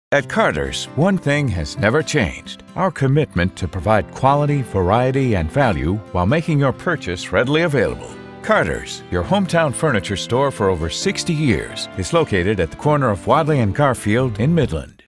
At Carter's, one thing has never changed: our commitment to provide quality, variety, and value while making your purchase readily available. Carter's, your hometown furniture store for over 60 years, is located at the corner of Wadley and Garfield in Midland.